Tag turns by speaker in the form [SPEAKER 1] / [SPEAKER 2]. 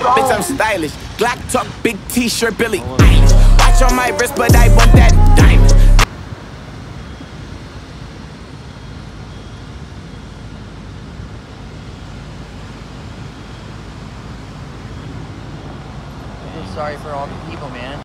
[SPEAKER 1] Bitch, I'm stylish. Glock talk, big t-shirt, Billy Eilish. Watch on my wrist, but I want that diamond.
[SPEAKER 2] I'm sorry for all the people, man.